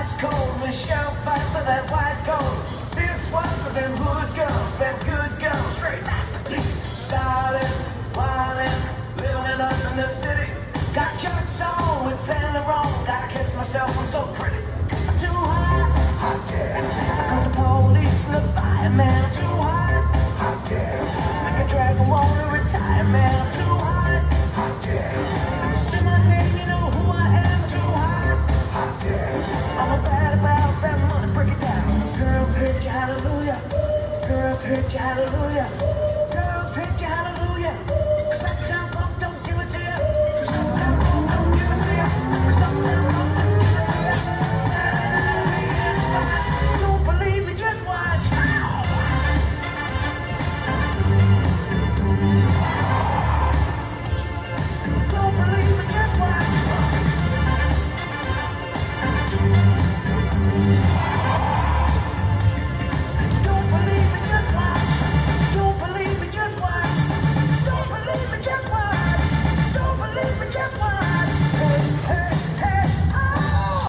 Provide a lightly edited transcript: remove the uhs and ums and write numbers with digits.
ice cold. Michelle fight for that white gold. Fierce one for them hood girls, them good girls. Straight masterpiece. Started, wildin', living it up in the city. Got jokes on with Saint Laurent. Gotta kiss myself, I'm so pretty. I'm too hot, hot damn. I call the police and the fireman. I'm too hot, hot damn. Like a dragon wanna retire, man. I'm too hot, hot damn. Say my name, you know who I am. Too hot, hot damn. I'm bad about that money, break it down. Girls hit you, hallelujah. Girls hit you, hallelujah. Girls hit you, hallelujah. 'Cause Uptown Funk don't give it to you. 'Cause Uptown Funk don't give it to you. 'Cause Uptown